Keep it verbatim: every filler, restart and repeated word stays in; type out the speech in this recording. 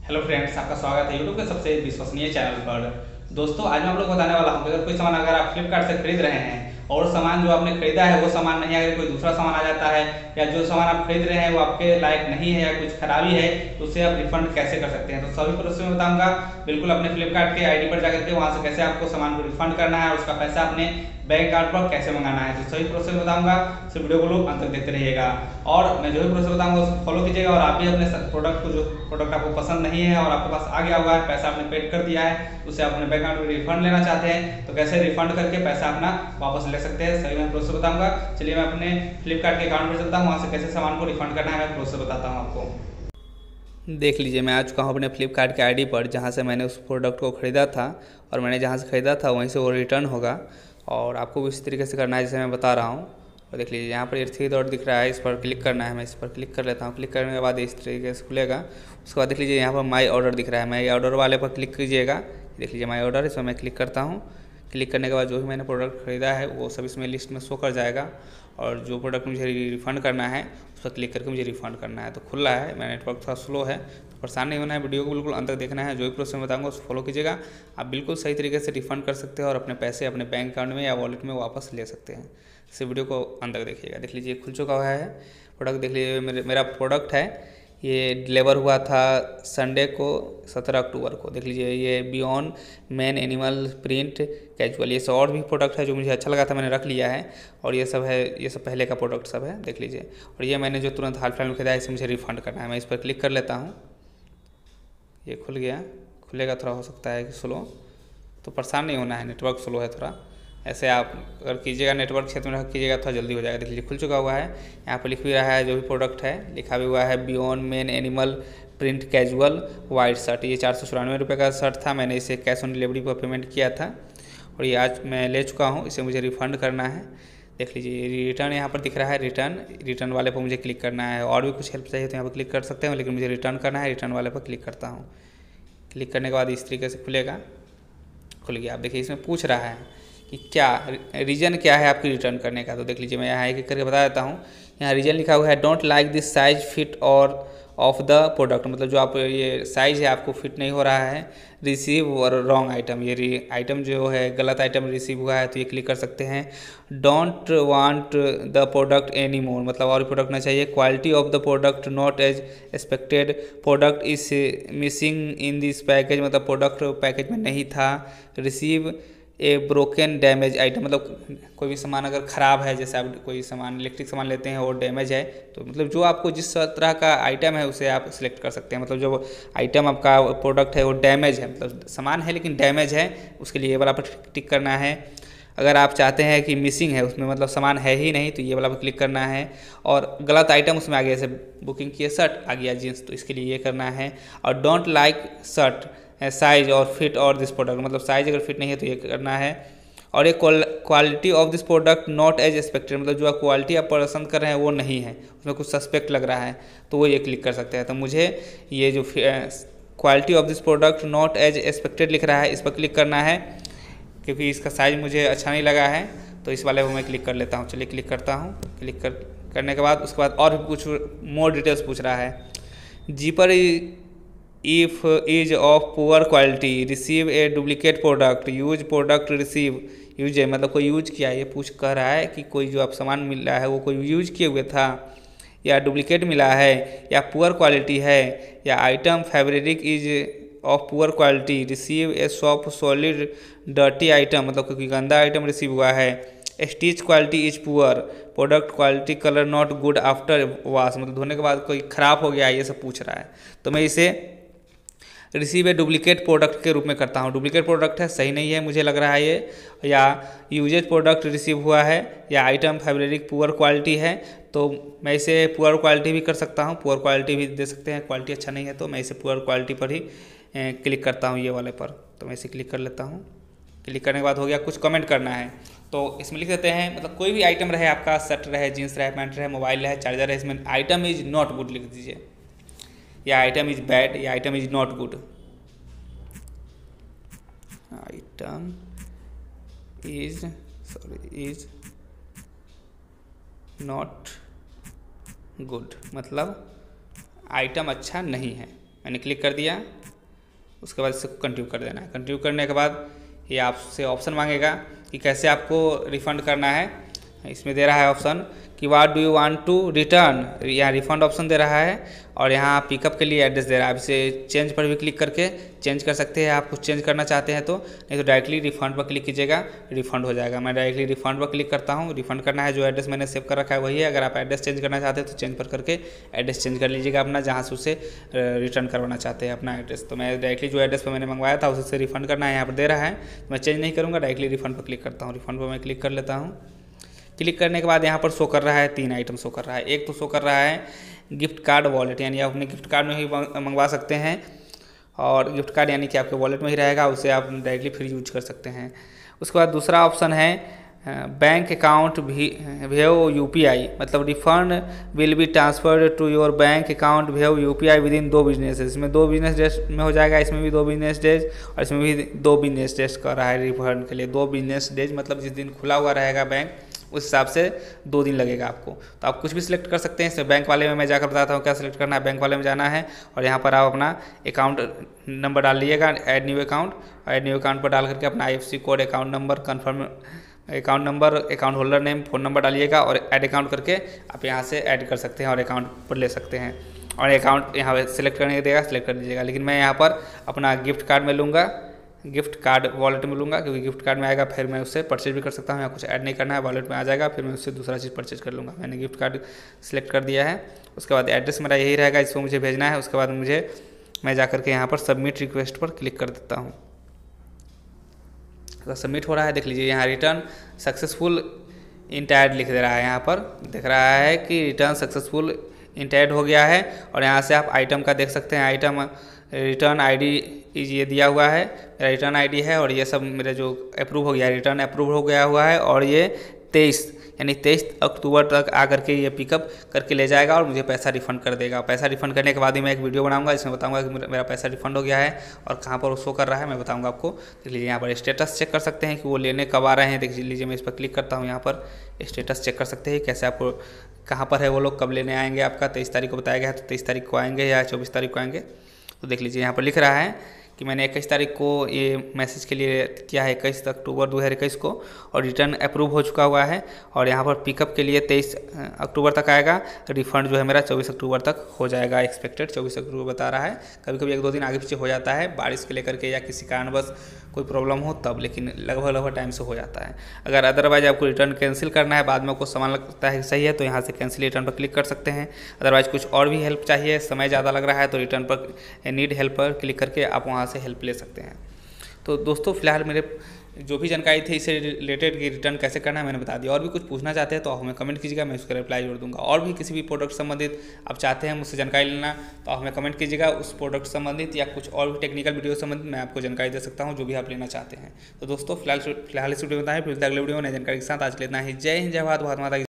Hello friends, आपका स्वागत है यूट्यूब के सबसे विश्वसनीय चैनल पर। दोस्तों, आज मैं आप लोग को बताने वाला हूं कि अगर कोई सामान अगर आप फ्लिपकार्ट से खरीद रहे हैं और सामान जो आपने खरीदा है वो सामान नहीं, अगर कोई दूसरा सामान आ जाता है या जो सामान आप खरीद रहे हैं वो आपके लायक नहीं है या कुछ खराबी है, तो उसे आप रिफंड कैसे कर सकते हैं। तो सभी प्रोसेस में बताऊंगा। बिल्कुल अपने फ्लिपकार्ट के आईडी पर जाकर के वहां से कैसे आपको सामान को रिफंड करना है और उसका पैसा अपने बैंक अकाउंट पर कैसे मंगाना है, तो सही प्रोसेस बताऊंगा। तो वीडियो को लोग अंत तक देखते रहिएगा और मैं जो भी प्रोसेस बताऊंगा उसको फॉलो कीजिएगा। और आप भी अपने प्रोडक्ट को, जो प्रोडक्ट आपको पसंद नहीं है और आपके पास आ गया हुआ है, पैसा आपने पेड कर दिया है, उससे आप अपने बैंक अकाउंट में रिफंड लेना चाहते हैं, तो कैसे रिफंड करके पैसा अपना वापस ले सकते हैं, सही मैं प्रोसेस बताऊंगा। चलिए मैं अपने फ्लिपकार्ट के अकाउंट पर चलता हूँ, वहाँ से कैसे सामान को रिफंड करना है मैं प्रोसेस बताता हूँ आपको। देख लीजिए, मैं आ चुका हूँ अपने फ्लिपकार्ट के आईडी पर, जहाँ से मैंने उस प्रोडक्ट को ख़रीदा था और मैंने जहाँ से ख़रीदा था वहीं से वो रिटर्न होगा। और आपको भी इसी तरीके से करना है जैसे मैं बता रहा हूँ। और देख लीजिए, यहाँ पर ये थ्री डॉट दिख रहा है, इस पर क्लिक करना है। मैं इस पर क्लिक कर लेता हूँ। क्लिक करने के बाद इस तरीके से खुलेगा। उसके बाद देख लीजिए, यहाँ पर माई ऑर्डर दिख रहा है, माई ऑर्डर वाले पर क्लिक कीजिएगा। देख लीजिए माई ऑर्डर, इसमें मैं क्लिक करता हूँ। क्लिक करने के बाद जो भी मैंने प्रोडक्ट ख़रीदा है वो सब इसमें लिस्ट में शो कर जाएगा। और जो प्रोडक्ट मुझे रिफ़ंड करना है उस पर क्लिक करके मुझे रिफ़ंड करना है। तो खुला है, मेरा नेटवर्क थोड़ा स्लो है, तो परेशान नहीं होना है। वीडियो को बिल्कुल अंत तक देखना है। जो भी प्रोसेस बताऊंगा उसको फॉलो कीजिएगा। आप बिल्कुल सही तरीके से रिफ़ंड कर सकते हैं और अपने पैसे अपने बैंक अकाउंट में या वॉलेट में वापस ले सकते हैं। इस वीडियो को अंत तक देखिएगा। देख लीजिए खुल चुका हुआ है प्रोडक्ट। देख लीजिए मेरे मेरा प्रोडक्ट है, ये डिलीवर हुआ था संडे को सत्रह अक्टूबर को। देख लीजिए, ये beyond man animal print casual, ये सब और भी प्रोडक्ट है जो मुझे अच्छा लगा था, मैंने रख लिया है। और ये सब है, ये सब पहले का प्रोडक्ट सब है, देख लीजिए। और ये मैंने जो तुरंत हाल फिलहाल में खरीदा है, इसे मुझे रिफ़ंड करना है। मैं इस पर क्लिक कर लेता हूँ। ये खुल गया, खुलेगा, थोड़ा हो सकता है कि स्लो, तो परेशान नहीं होना है, नेटवर्क स्लो है थोड़ा। ऐसे आप अगर कीजिएगा नेटवर्क क्षेत्र में कीजिएगा थोड़ा जल्दी हो जाएगा। देख लीजिए खुल चुका हुआ है। यहाँ पर लिख भी रहा है जो भी प्रोडक्ट है, लिखा भी हुआ है beyond man animal print casual white shirt. ये चार सौ चौरानवे रुपये का शर्ट था। मैंने इसे कैश ऑन डिलीवरी पर पेमेंट किया था और ये आज मैं ले चुका हूँ। इसे मुझे रिफ़ंड करना है। देख लीजिए रिटर्न यहाँ पर दिख रहा है, रिटर्न रिटर्न वाले पर मुझे क्लिक करना है। और भी कुछ हेल्प चाहिए तो यहाँ पर क्लिक कर सकते हैं, लेकिन मुझे रिटर्न करना है। रिटर्न वाले पर क्लिक करता हूँ। क्लिक करने के बाद इस तरीके से खुलेगा, खुल गया। आप देखिए इसमें पूछ रहा है कि क्या रीज़न क्या है आपकी रिटर्न करने का। तो देख लीजिए मैं यहाँ एक एक करके बता देता हूँ। यहाँ रीज़न लिखा हुआ है don't like this size fit और ऑफ द प्रोडक्ट, मतलब जो आप ये साइज़ है आपको फिट नहीं हो रहा है। रिसीव और रॉन्ग आइटम, ये आइटम जो है गलत आइटम रिसीव हुआ है, तो ये क्लिक कर सकते हैं। Don't want the product any more, मतलब और प्रोडक्ट ना चाहिए। Quality of the product not as expected, product is missing in this package, मतलब प्रोडक्ट पैकेज में नहीं था। Receive a broken damage item, मतलब कोई भी सामान अगर ख़राब है, जैसे आप कोई सामान इलेक्ट्रिक सामान लेते हैं और डैमेज है, तो मतलब जो आपको जिस तरह का आइटम है उसे आप सिलेक्ट कर सकते हैं। मतलब जो आइटम आपका प्रोडक्ट है वो डैमेज है, मतलब सामान है लेकिन डैमेज है, उसके लिए ये वाला पर टिक करना है। अगर आप चाहते हैं कि मिसिंग है, उसमें मतलब सामान है ही नहीं, तो ये वाला पर क्लिक करना है। और गलत आइटम उसमें आ गया, जैसे बुकिंग किए शर्ट आ गया जींस, तो इसके लिए ये करना है। और डोंट लाइक शर्ट साइज और फिट और दिस प्रोडक्ट, मतलब साइज अगर फिट नहीं है तो ये करना है। और ये quality of this product not as expected, मतलब जो क्वालिटी आप पसंद कर रहे हैं वो नहीं है, उसमें कुछ सस्पेक्ट लग रहा है, तो वो ये क्लिक कर सकते हैं। तो मुझे ये जो quality of this product not as expected लिख रहा है, इस पर क्लिक करना है, क्योंकि इसका साइज़ मुझे अच्छा नहीं लगा है, तो इस वाले को मैं क्लिक कर लेता हूँ। चलिए क्लिक करता हूँ। क्लिक कर करने के बाद उसके बाद और भी कुछ मोर डिटेल्स पूछ रहा है। Zipper if is of poor quality, receive a duplicate product, use product receive use है, मतलब कोई यूज किया है, ये पूछ कर रहा है कि कोई जो आप सामान मिल रहा है वो कोई यूज किए हुए था या डुप्लीकेट मिला है या पुअर क्वालिटी है या item fabric is of poor quality, receive a soft solid dirty item, मतलब कोई गंदा आइटम रिसीव हुआ है। Stitch quality is poor, product quality colour not good after wash, मतलब धोने के बाद कोई ख़राब हो गया, ये सब पूछ रहा है। तो मैं इसे रिसीव ए डुप्लीकेट प्रोडक्ट के रूप में करता हूँ। डुप्लीकेट प्रोडक्ट है, सही नहीं है मुझे लग रहा है ये, या यूजेज प्रोडक्ट रिसीव हुआ है या आइटम फैब्रिक पुअर क्वालिटी है, तो मैं इसे पुअर क्वालिटी भी कर सकता हूँ, पुअर क्वालिटी भी दे सकते हैं। क्वालिटी अच्छा नहीं है तो मैं इसे पुअर क्वालिटी पर ही क्लिक करता हूँ, ये वाले पर। तो मैं इसे क्लिक कर लेता हूँ। क्लिक करने के बाद हो गया, कुछ कमेंट करना है, तो इसमें लिख देते हैं, मतलब कोई भी आइटम रहे आपका, शर्ट रहे, जीन्स रहे, पैंट रहे, मोबाइल रहे, चार्जर रहे, इसमें आइटम इज नॉट गुड लिख दीजिए, या आइटम इज बैड, या item is not good. Item is sorry is not good, मतलब आइटम अच्छा नहीं है, मैंने क्लिक कर दिया। उसके बाद इसको कंटिन्यू कर देना है। कंटिन्यू करने के बाद ये आपसे ऑप्शन मांगेगा कि कैसे आपको रिफ़ंड करना है। इसमें दे रहा है ऑप्शन कि what do you want to return, यहाँ रिफ़ंड ऑप्शन दे रहा है और यहाँ पिकअप के लिए एड्रेस दे रहा है। आप इसे चेंज पर भी क्लिक करके चेंज कर सकते हैं। आप कुछ चेंज करना चाहते हैं तो, नहीं तो डायरेक्टली रिफ़ंड पर क्लिक कीजिएगा, रिफ़ंड हो जाएगा। मैं डायरेक्टली रिफ़ंड पर क्लिक करता हूँ। रिफ़ंड करना है, जो एड्रेस मैंने सेव कर रखा है वही है। अगर आप एड्रेस चेंज करना चाहते हैं तो चेंज पर करके एड्रेस चेंज कर लीजिएगा अपना, जहाँ से उसे रिटर्न करवाना चाहते हैं अपना एड्रेस। तो मैं डायरेक्टली जो एड्रेस पर मैंने मंगवाया था उसे रिफ़ंड करना है, यहाँ पर दे रहा है। तो मैं चेंज नहीं करूँगा, डायरेक्टली रिफ़ंड पर क्लिक करता हूँ। रिफ़ंड पर मैं क्लिक कर लेता हूँ। क्लिक करने के बाद यहाँ पर शो कर रहा है, तीन आइटम शो कर रहा है। एक तो शो कर रहा है गिफ्ट कार्ड वॉलेट, यानी आप अपने गिफ्ट कार्ड में ही मंगवा सकते हैं और गिफ्ट कार्ड यानी कि आपके वॉलेट में ही रहेगा, उसे आप डायरेक्टली फ्री यूज कर सकते हैं। उसके बाद दूसरा ऑप्शन है बैंक अकाउंट भी भेव यू पी आई, मतलब refund will be transferred to your bank account भेव U P I within two business. इसमें दो बिजनेस डेज में हो जाएगा, इसमें भी दो बिजनेस डेज और इसमें भी दो बिजनेस डेज कर रहा है रिफंड के लिए। दो बिजनेस डेज मतलब जिस दिन खुला हुआ रहेगा बैंक उस हिसाब से दो दिन लगेगा आपको। तो आप कुछ भी सिलेक्ट कर सकते हैं। इसमें बैंक वाले में मैं जाकर बताता हूँ क्या सिलेक्ट करना है। बैंक वाले में जाना है और यहाँ पर आप अपना अकाउंट नंबर डाल लीजिएगा, add new account, add new account पर डाल करके अपना I F C code, account number, confirm account number, account holder name, phone number डालिएगा और ऐड अकाउंट करके आप यहाँ से ऐड कर सकते हैं और अकाउंट पर ले सकते हैं। और अकाउंट यहाँ पर सिलेक्ट करने देगा, सिलेक्ट कर दीजिएगा। लेकिन मैं यहाँ पर अपना गिफ्ट कार्ड में लूँगा, गिफ्ट कार्ड वॉलेट में लूँगा, क्योंकि गिफ्ट कार्ड में आएगा फिर मैं उससे परचेज भी कर सकता हूँ। या कुछ ऐड नहीं करना है, वॉलेट में आ जाएगा, फिर मैं उससे दूसरा चीज़ परचेज कर लूँगा। मैंने गिफ्ट कार्ड सिलेक्ट कर दिया है। उसके बाद एड्रेस मेरा यही रहेगा, इसको मुझे भेजना है। उसके बाद मुझे मैं जा करके यहाँ पर सबमिट रिक्वेस्ट पर क्लिक कर देता हूँ। तो सबमिट हो रहा है, देख लीजिए यहाँ रिटर्न सक्सेसफुल इंटायर्ड लिख दे रहा है। यहाँ पर दिख रहा है कि रिटर्न सक्सेसफुल इंटायर्ड हो गया है। और यहाँ से आप आइटम का देख सकते हैं, आइटम रिटर्न आईडी ये दिया हुआ है, मेरा रिटर्न आईडी है और ये सब मेरे जो अप्रूव हो गया, रिटर्न अप्रूव हो गया हुआ है। और ये तेईस यानी तेईस अक्टूबर तक आकर के ये पिकअप करके ले जाएगा और मुझे पैसा रिफ़ंड कर देगा। पैसा रिफ़ंड करने के बाद ही मैं एक वीडियो बनाऊंगा जिसमें बताऊंगा कि मेरा पैसा रिफ़ंड हो गया है और कहाँ पर वो शो कर रहा है, मैं बताऊंगा आपको। देख लीजिए यहाँ पर स्टेटस चेक कर सकते हैं कि वो लेने कब आ रहे हैं। देख लीजिए मैं इस पर क्लिक करता हूँ, यहाँ पर स्टेटस चेक कर सकते हैं कैसे आपको कहाँ पर है वो लोग, कब लेने आएंगे। आपका तेईस तारीख को बताया गया है तो तेईस तारीख को आएंगे या चौबीस तारीख को आएंगे। तो देख लीजिए यहाँ पर लिख रहा है कि मैंने इक्कीस तारीख को ये मैसेज के लिए किया है, इक्कीस अक्टूबर दो हज़ार इक्कीस को, और रिटर्न अप्रूव हो चुका हुआ है। और यहाँ पर पिकअप के लिए तेईस अक्टूबर तक आएगा, रिफ़ंड जो है मेरा चौबीस अक्टूबर तक हो जाएगा, एक्सपेक्टेड चौबीस अक्टूबर बता रहा है। कभी कभी एक दो दिन आगे पीछे हो जाता है, बारिश के लेकर के या किसी कारणवश कोई प्रॉब्लम हो तब, लेकिन लगभग लगभग टाइम से हो जाता है। अगर अदरवाइज आपको रिटर्न कैंसिल करना है, बाद में आपको सामान लगता है सही है तो यहाँ से कैंसिल रिटर्न पर क्लिक कर सकते हैं। अदरवाइज कुछ और भी हेल्प चाहिए, समय ज़्यादा लग रहा है तो रिटर्न पर नीड हेल्प पर क्लिक करके आप वहाँ से हेल्प ले सकते हैं। तो दोस्तों फिलहाल मेरे जो भी जानकारी थी इससे रिलेटेड कि रिटर्न कैसे करना है मैंने बता दिया। और भी कुछ पूछना चाहते हैं तो हमें कमेंट कीजिएगा, मैं उसका रिप्लाई जोड़ दूंगा। और भी किसी भी प्रोडक्ट संबंधित आप चाहते हैं मुझसे जानकारी लेना तो हमें कमेंट कीजिएगा, उस प्रोडक्ट संबंधित या कुछ और भी टेक्निकल वीडियो संबंधित मैं आपको जानकारी दे सकता हूँ जो भी आप लेना चाहते हैं। तो दोस्तों फिलहाल फिलहाल इस वीडियो में बताएं, फिर अगले वीडियो में नई जानकारी के साथ आज लेना ही। जय हिंद, जय भारत, भारत माता की।